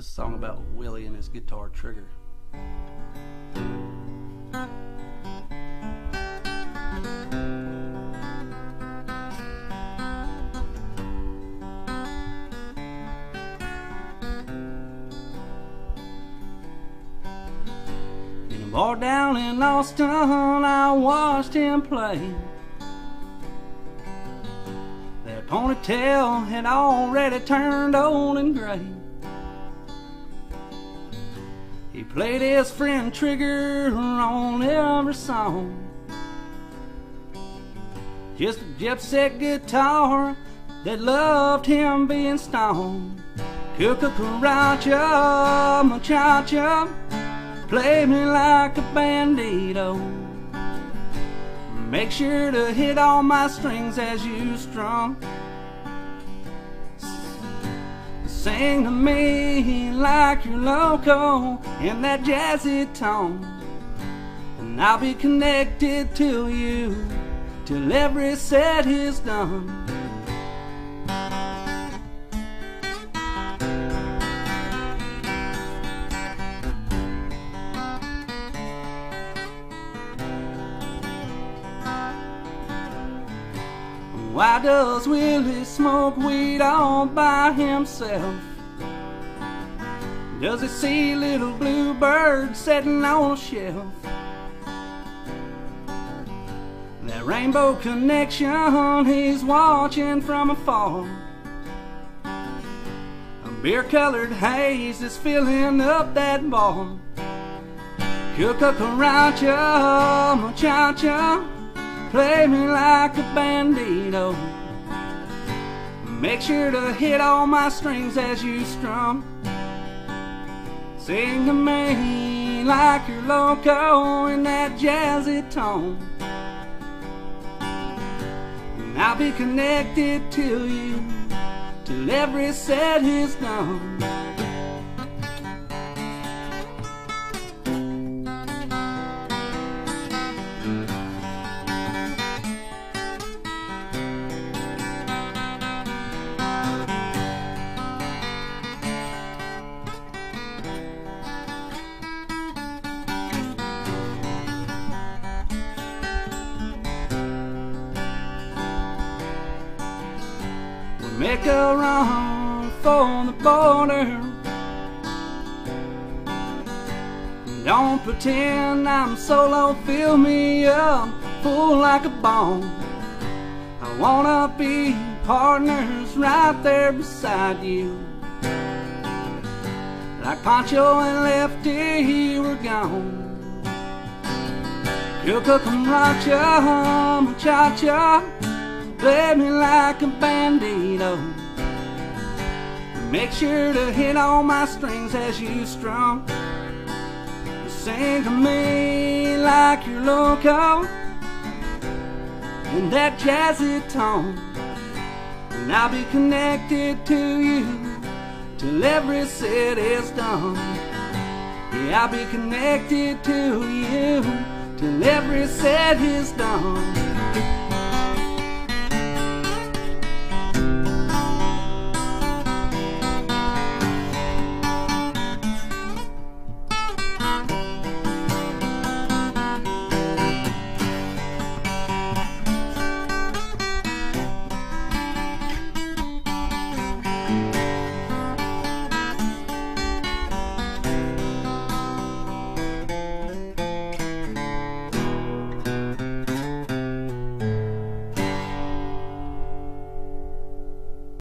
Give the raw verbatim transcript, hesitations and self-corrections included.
This is a song about Willie and his guitar trigger. In a bar down in Austin, I watched him play. That ponytail had already turned old and gray. He played his friend Trigger on every song. Just a gypsy guitar that loved him being stoned. Cucaracha, muchacha, play me like a bandito. Make sure to hit all my strings as you strum. Sing to me like you're loco in that jazzy tone, and I'll be connected to you till every set is done. Why does Willie smoke weed all by himself? Does he see little blue birds sitting on a shelf? That rainbow connection he's watching from afar. A beer-colored haze is filling up that bar. Cucaracha, muchacha, play me like a bandito. Make sure to hit all my strings as you strum. Sing to me like you're loco in that jazzy tone, and I'll be connected to you till every set is done. Make a run for the border. Don't pretend I'm solo, fill me up full like a bone. I wanna be partners right there beside you. Like Pancho and Lefty were gone. Cucaracha, muchacha, play me like a bandito. Make sure to hit all my strings as you strum. Sing to me like you're loco in that jazzy tone, and I'll be connected to you till every set is done. Yeah, I'll be connected to you till every set is done.